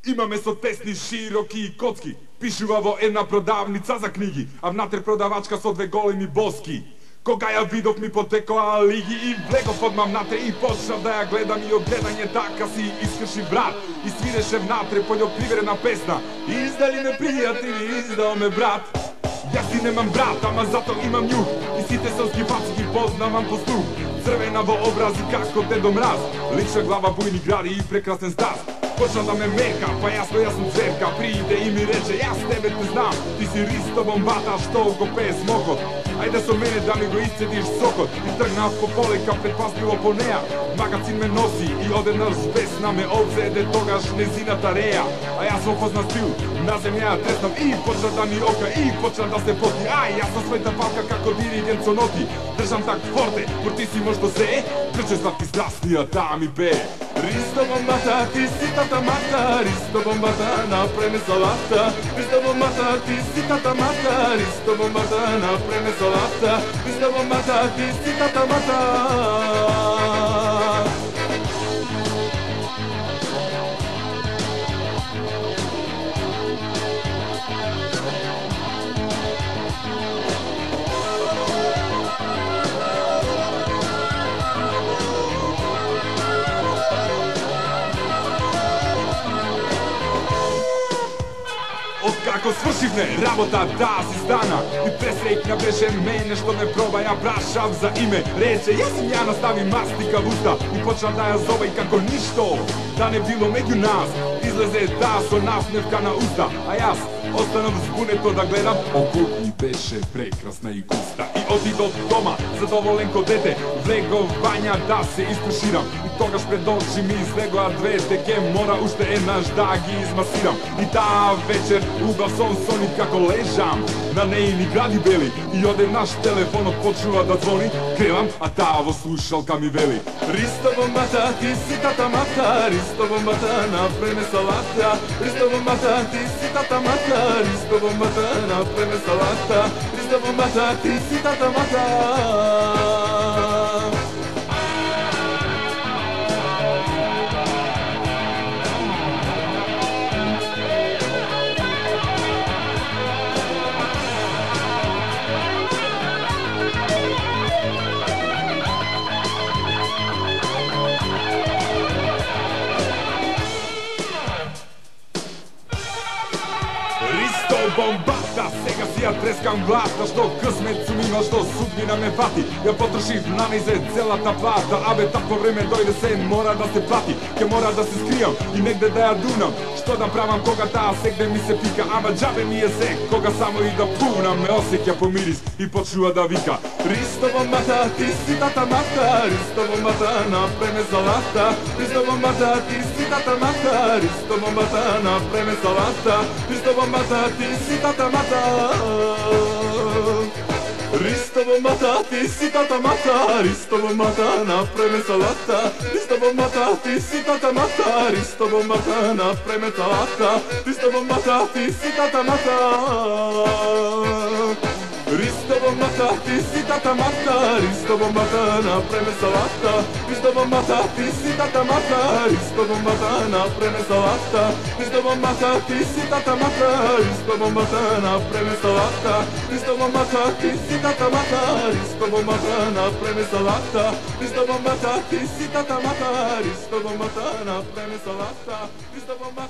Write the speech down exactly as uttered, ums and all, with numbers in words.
Има место тесни, широки и коцки. Пишува во една продавница за книги, а внатре продавачка со две големи боски. Кога ја видов ми потекоа лиги и влегов одмам натре и почнав да ја гледам и од гледање така си искрши брат и свиреше внатре пољопривредна песна. Издали ме пријатели, издал ме брат. Јас си немам брат, ама зато имам њух и сите селски баци ги познавам по слух. Црвена во образи како Дедо Мраз, лична глава, бујни гради и прекрасен стаз. Почна да ме мерка, па јасно јас сум цверка. Прииде и ми рече, јас тебе те знам, ти си Ристо Бомбата што го пее смокот. Ајде со мене да ми го исцедиш сокот. И тргнав по полека, предпазливо по неа. Магацин ме носи и одеднаш весна ме обзеде тогаш незината реја. А јас во позна стил на земја треснав и почна да ми ока и почна да се поти. Ај, јас на својата палка како диригент со ноти држам так форте, фортисимо што се е. Трче сладки страстнија таа ми пее. Ристо Бомбата, ти си тата мата, Ристо Бомбата, напреме салата. Ристо Бомбата, ти си тата мата, Ристо Бомбата, напреме салата. Ристо Бомбата, ти си тата мата. Откако свршивме работа, таа си стана и пресреќна беше мене што ме проба, ја прашав за име. Рече, јас им ја настави мастика в уста и почна да ја зове и како ништо да не било меѓу нас. Излезе таа со насмевка на уста, а јас останав збунето да гледам. Околу и беше прекрасна и густа. И отидов дома, задоволен ко дете, влегов бања да се истуширам. И тогаш пред очи ми излегоа двете, ке мора уште еднаш да ги измасирам. И таа вечер убав сон сони како лежам на нејни гради бели. И одеднаш телефонот почнува да звони, кревам, а таа во слушалка ми вели: Ристо Бомбата, ти си тата мата, Ристо Бомбата, напреме салата. Ристо Бомбата, ти си тата мата, Ристо Бомбата, напреме салата. Ристо Бомбата, ти си тата мата. Бомбата, сега си ја трескам главта, што късмет сум имал, што судбина ме фати. Ја потрошив на низе целата плата, абе такво време дојде, се мора да се плати. Ке мора да се скријам и негде да ја дунам. Што да правам кога таа сегде ми се пика, ама џабе ми е се, кога само и да пунам ме осеќа по мирис и почнува да вика: Ристо Бомбата, ти си тата мата, Ристо Бомбата, напреме салата. Ристо Бомбата, ти си тата мата, Ристо Бомбата, напреме салата. Ристо Бомбата, ти си тата мата. Ристо Бомбата, ти си тата мата, Ристо Бомбата, напреме салата. Ристо Бомбата, ти си тата мата, Ристо Бомбата, напреме салата. Ристо Бомбата, ти си тата мата. Ристо Бомбата, ти си тата мата, Ристо Бомбата, напреме салата. Ристо Бомбата, ти си тата мата, Ристо Бомбата, напреме салата. Ристо Бомбата, ти си тата мата, Ристо Бомбата, напреме салата. Ристо Бомбата, ти си тата мата, Ристо Бомбата, напреме салата. Ристо Бомбата, ти си тата мата, Ристо Бомбата, напреме салата. Ристо Бомбата.